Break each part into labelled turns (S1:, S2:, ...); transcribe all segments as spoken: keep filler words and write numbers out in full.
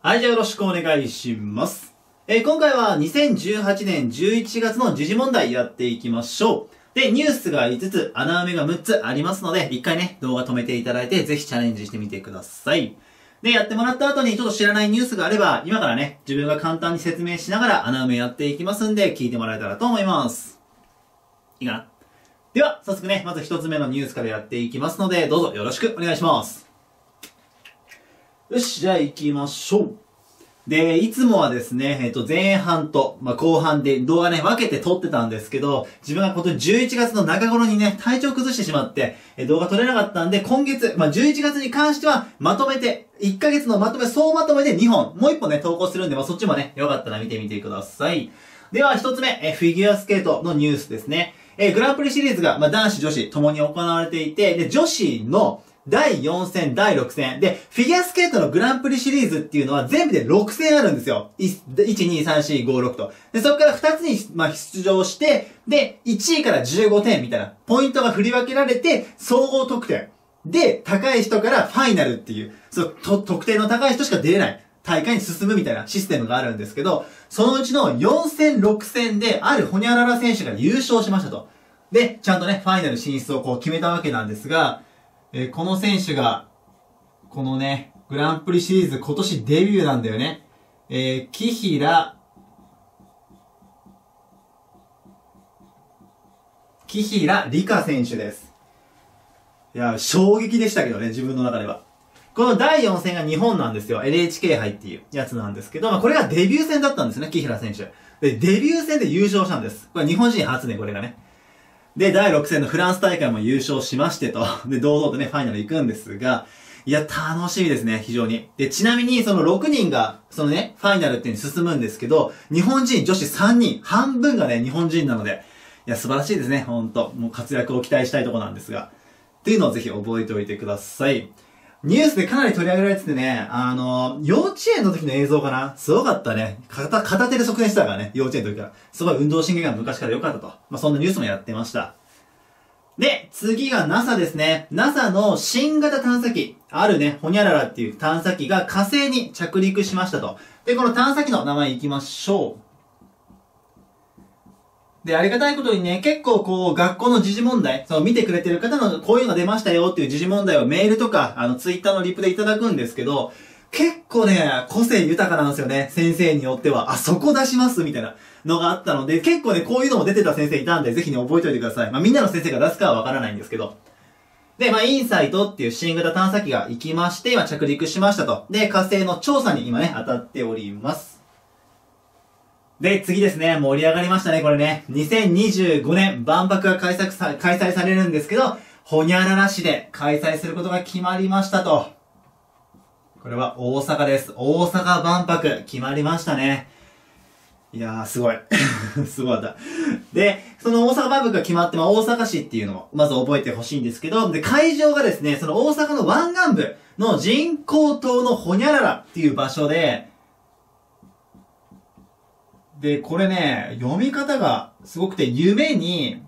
S1: はい、じゃあよろしくお願いします。えー、今回はにせんじゅうはちねんじゅういちがつの時事問題やっていきましょう。で、ニュースがいつつ、穴埋めがむっつありますので、一回ね、動画止めていただいて、ぜひチャレンジしてみてください。で、やってもらった後にちょっと知らないニュースがあれば、今からね、自分が簡単に説明しながら穴埋めやっていきますんで、聞いてもらえたらと思います。いいかな？では、早速ね、まず一つ目のニュースからやっていきますので、どうぞよろしくお願いします。よし、じゃあ行きましょう。で、いつもはですね、えっと、前半と、まあ、後半で動画ね、分けて撮ってたんですけど、自分が今年じゅういちがつの中頃にね、体調崩してしまって、え動画撮れなかったんで、今月、まあ、じゅういちがつに関しては、まとめて、いっかげつのまとめ、総まとめでにほん、もういっぽんね、投稿するんで、まあ、そっちもね、よかったら見てみてください。では、ひとつめ、えフィギュアスケートのニュースですね。えグランプリシリーズが、まあ、男子、女子、ともに行われていて、で、女子の、だいよん戦、だいろく戦。で、フィギュアスケートのグランプリシリーズっていうのは全部でろく戦あるんですよ。いち、に、さん、よん、ご、ろくと。で、そこからふたつに、まあ、出場して、で、いちいからじゅうごてんみたいな、ポイントが振り分けられて、総合得点。で、高い人からファイナルっていう、そう、と、得点の高い人しか出れない大会に進むみたいなシステムがあるんですけど、そのうちのよん戦、ろく戦で、あるホニャララ選手が優勝しましたと。で、ちゃんとね、ファイナル進出をこう決めたわけなんですが、えー、この選手が、このね、グランプリシリーズ今年デビューなんだよね。えー、木平、木平理香選手です。いや、衝撃でしたけどね、自分の中では。このだいよん戦が日本なんですよ。エヌエイチケー 杯っていうやつなんですけど、まあ、これがデビュー戦だったんですね、木平選手。で、デビュー戦で優勝したんです。これ日本人初ね、これがね。で、だいろく戦のフランス大会も優勝しましてと。で、堂々とね、ファイナル行くんですが、いや、楽しみですね、非常に。で、ちなみに、そのろくにんが、そのね、ファイナルっていうのに進むんですけど、日本人女子さんにん、半分がね、日本人なので、いや、素晴らしいですね、ほんと。もう活躍を期待したいところなんですが。っていうのをぜひ覚えておいてください。ニュースでかなり取り上げられててね、あの、幼稚園の時の映像かな、すごかったね。片、片手で側転してたからね、幼稚園の時から。すごい運動神経が昔から良かったと。まあ、そんなニュースもやってました。で、次が ナサ ですね。ナサ の新型探査機。あるね、ホニャララっていう探査機が火星に着陸しましたと。で、この探査機の名前いきましょう。で、ありがたいことにね、結構こう、学校の時事問題、そう、見てくれてる方のこういうのが出ましたよっていう時事問題をメールとか、あの、ツイッターのリプでいただくんですけど、結構ね、個性豊かなんですよね。先生によっては。あ、そこ出しますみたいなのがあったので、結構ね、こういうのも出てた先生いたんで、ぜひね、覚えておいてください。まあ、みんなの先生が出すかはわからないんですけど。で、まあ、インサイトっていう新型探査機が行きまして、今着陸しましたと。で、火星の調査に今ね、当たっております。で、次ですね。盛り上がりましたね、これね。にせんにじゅうごねん、万博が開催さ、開催されるんですけど、ホニャララ市で開催することが決まりましたと。これは大阪です。大阪万博、決まりましたね。いやー、すごい。すごかった。で、その大阪万博が決まって、まあ、大阪市っていうのを、まず覚えてほしいんですけど、で、会場がですね、その大阪の湾岸部の人工島のホニャララっていう場所で、で、これね、読み方がすごくて、夢に、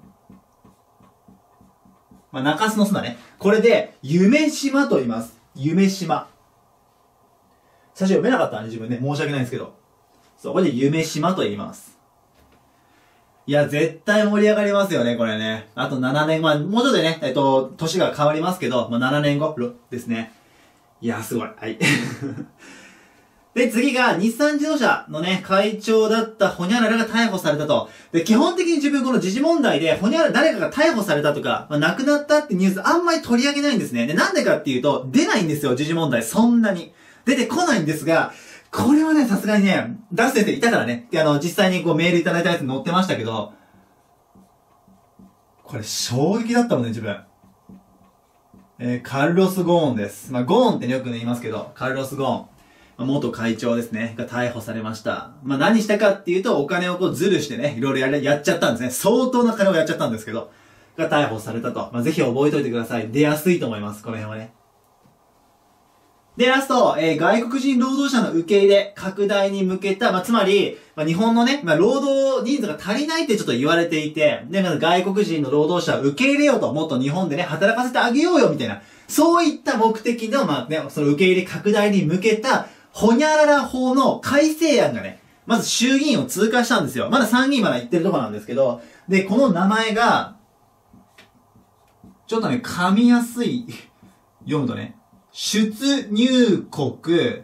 S1: まあ、中洲の巣だね。これで、夢島と言います。夢島。最初読めなかったね、自分ね。申し訳ないんですけど。そこで夢島と言います。いや、絶対盛り上がりますよね、これね。あとななねん、まあ、もうちょっとね、えっと、年が変わりますけど、まあ、ななねんごですね。いや、すごい。はい。で、次が、日産自動車のね、会長だったホニャララが逮捕されたと。で、基本的に自分この時事問題で、ホニャララ誰かが逮捕されたとか、まあ、亡くなったってニュースあんまり取り上げないんですね。で、なんでかっていうと、出ないんですよ、時事問題。そんなに。出てこないんですが、これはね、さすがにね、出す先生いたからね。で、あの、実際にこうメールいただいたやつに載ってましたけど、これ衝撃だったもんね、自分。えー、カルロス・ゴーンです。まあ、ゴーンってね、よくね、言いますけど、カルロス・ゴーン。元会長ですね、が逮捕されました。まあ、何したかっていうと、お金をこうズルしてね、いろいろやれ、やっちゃったんですね。相当な金をやっちゃったんですけど、が逮捕されたと。まあ、ぜひ覚えておいてください。出やすいと思います、この辺はね。で、ラスト、えー、外国人労働者の受け入れ、拡大に向けた、まあ、つまり、まあ、日本のね、まあ、労働人数が足りないってちょっと言われていて、で、まず外国人の労働者を受け入れようと、もっと日本でね、働かせてあげようよ、みたいな。そういった目的の、まあね、その受け入れ拡大に向けた、 ほにゃらら法の改正案がね、まず衆議院を通過したんですよ。まだ参議院まだ行ってるとこなんですけど、で、この名前が、ちょっとね、噛みやすい、読むとね、出入国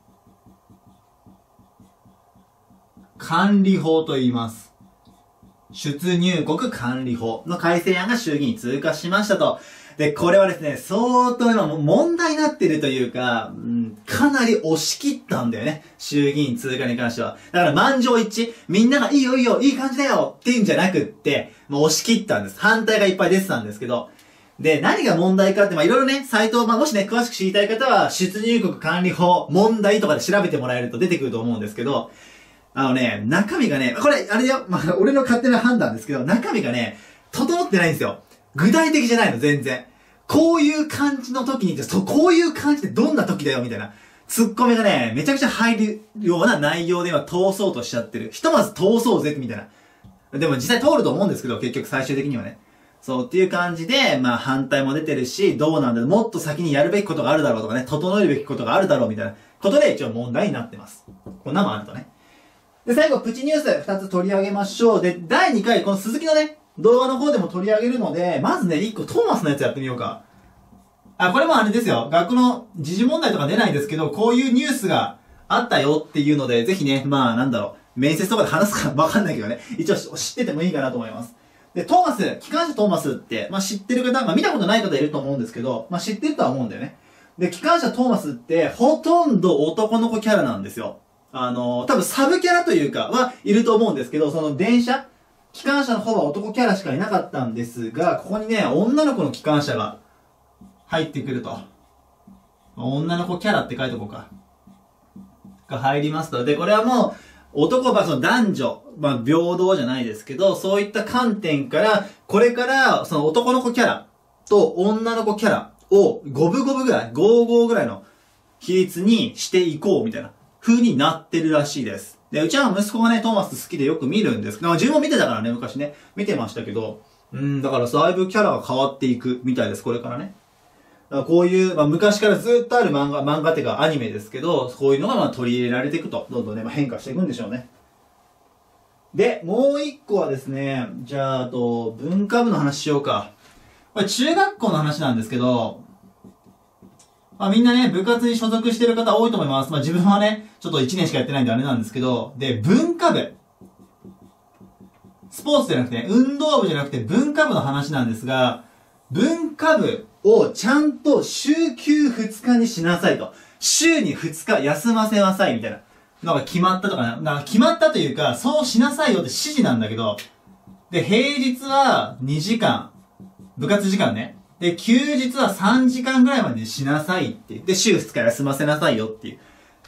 S1: 管理法と言います。出入国管理法の改正案が衆議院通過しましたと。で、これはですね、相当今問題になっているというか、うん、かなり押し切ったんだよね。衆議院通過に関しては。だから満場一致、みんながいいよいいよ、いい感じだよっていうんじゃなくって、もう押し切ったんです。反対がいっぱい出てたんですけど。で、何が問題かって、まあ、いろいろね、サイトを、まあ、もしね、詳しく知りたい方は、出入国管理法問題とかで調べてもらえると出てくると思うんですけど、あのね、中身がね、これ、あれよ、まあ、俺の勝手な判断ですけど、中身がね、整ってないんですよ。具体的じゃないの、全然。こういう感じの時に、そう、こういう感じでどんな時だよ、みたいな。ツッコミがね、めちゃくちゃ入るような内容で今通そうとしちゃってる。ひとまず通そうぜ、みたいな。でも実際通ると思うんですけど、結局最終的にはね。そうっていう感じで、まあ反対も出てるし、どうなんだろう、もっと先にやるべきことがあるだろうとかね、整えるべきことがあるだろうみたいなことで一応問題になってます。こんなもんあるとね。で、最後、プチニュースふたつ取り上げましょう。で、だいにかい、この鈴木のね、動画の方でも取り上げるので、まずね、いっこトーマスのやつやってみようか。あ、これもあれですよ。学校の時事問題とか出ないですけど、こういうニュースがあったよっていうので、ぜひね、まあなんだろう、面接とかで話すかわかんないけどね、一応知っててもいいかなと思います。で、トーマス、機関車トーマスって、まあ知ってる方、まあ見たことない方いると思うんですけど、まあ知ってるとは思うんだよね。で、機関車トーマスって、ほとんど男の子キャラなんですよ。あのー、多分サブキャラというかはいると思うんですけど、その電車、機関車の方は男キャラしかいなかったんですが、ここにね、女の子の機関車が入ってくると。女の子キャラって書いとこうか。が入りますと。で、これはもう、男はその男女、まあ平等じゃないですけど、そういった観点から、これからその男の子キャラと女の子キャラを五分五分ぐらい、五五ぐらいの比率にしていこうみたいな風になってるらしいです。で、うちは息子がね、トーマス好きでよく見るんですけど、自分も見てたからね、昔ね、見てましたけど、うん、だからだいぶキャラが変わっていくみたいです、これからね。だからこういう、まあ昔からずっとある漫画、漫画っていうかアニメですけど、こういうのがまあ取り入れられていくと、どんどんね、まあ、変化していくんでしょうね。で、もう一個はですね、じゃあ、あと、文化部の話しようか。これ中学校の話なんですけど、まあみんなね、部活に所属してる方多いと思います。まあ自分はね、ちょっといちねんしかやってないんであれなんですけど、で、文化部。スポーツじゃなくて、運動部じゃなくて文化部の話なんですが、文化部をちゃんと週休ふつかにしなさいと。週にふつか休ませなさいみたいなのが決まったとかね。なんか決まったというか、そうしなさいよって指示なんだけど、で、平日はにじかん、部活時間ね。で、休日はさんじかんぐらいまでにしなさいっていう。で、週ふつか休ませなさいよっていう。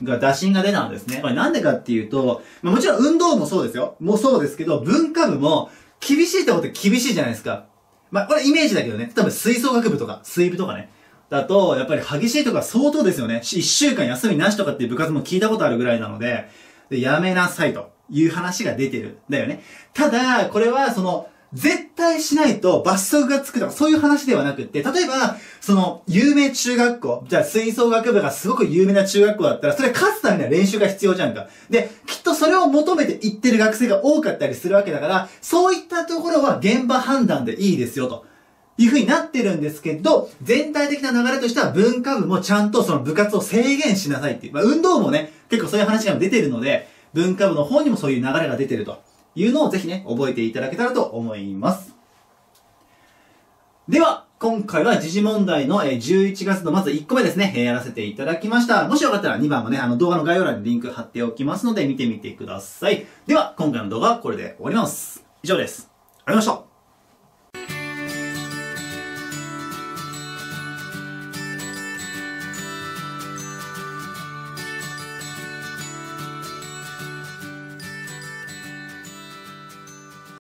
S1: が、打診が出たんですね。これなんでかっていうと、まあもちろん運動部もそうですよ。もうそうですけど、文化部も厳しいってことって厳しいじゃないですか。まあこれイメージだけどね。多分吹奏楽部とか、水部とかね。だと、やっぱり激しいとか相当ですよね。一週間休みなしとかっていう部活も聞いたことあるぐらいなので、でやめなさいという話が出てる。だよね。ただ、これはその、絶対しないと罰則がつくとか、そういう話ではなくって、例えば、その、有名中学校、じゃあ吹奏楽部がすごく有名な中学校だったら、それ勝つためには練習が必要じゃんか。で、きっとそれを求めて行ってる学生が多かったりするわけだから、そういったところは現場判断でいいですよと。いう風になってるんですけど、全体的な流れとしては文化部もちゃんとその部活を制限しなさいっていう。まあ運動もね、結構そういう話が出てるので、文化部の方にもそういう流れが出てるというのをぜひね、覚えていただけたらと思います。では、今回は時事問題のじゅういちがつのまずいっこめですね、やらせていただきました。もしよかったらにばんもね、あの動画の概要欄にリンク貼っておきますので見てみてください。では、今回の動画はこれで終わります。以上です。ありがとうございました。